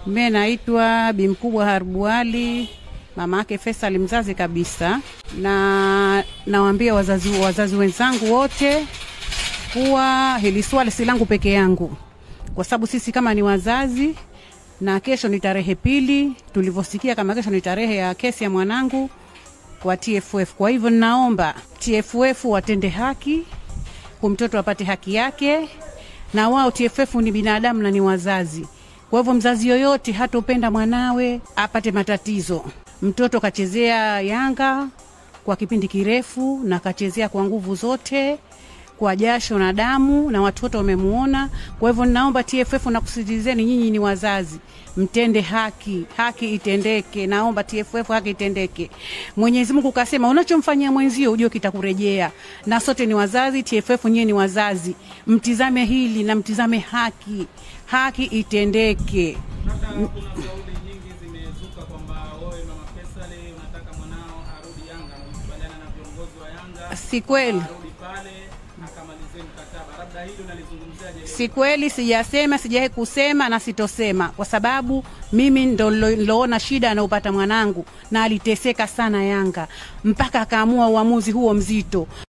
Mimi naitwa Bi Mkubwa Harbuali, mama yake Faisal mzazi kabisa, na nawaambia wazazi wenzangu wote kuwa hili swali si langu peke yangu, kwa sababu sisi kama ni wazazi, na kesho ni tarehe 2 tulivyosikia kama kesho ni tarehe ya kesi ya mwanangu kwa TFF. Kwa hivyo naomba TFF watende haki, mtoto apate haki yake, na wao TFF ni binadamu na ni wazazi. Kwa hivyo mzazi yoyote hatopenda mwanawe apate matatizo. Mtoto kachezea Yanga kwa kipindi kirefu na kachezea kwa nguvu zote, kwa jasho na damu, na watu wote wamemuona. Kwa hivyo naomba TFF na kusitizeni, nyinyi ni wazazi, mtende haki, haki itendeke. Naomba TFF haki itendeke. Mwenyezi Mungu kasema unachomfanyia mwenzio ujue kitakurejea. Na sote ni wazazi, TFF nyinyi ni wazazi. Mtizame hili na mtizame haki. Haki itendeke. Kuna kauli nyingi zimezuka kwamba wewe mama Faisal unataka mwanao arudi Yanga na ukubaliana na viongozi wa Yanga. Si kweli. Arudi pale akamalize mkataba. Labda hilo nalizungumziaje? Si kweli, sijasema, sijawahi kusema na sitosema, kwa sababu mimi ndo niloona shida anaopata mwanangu, na aliteseka sana Yanga mpaka akaamua uamuzi huo mzito.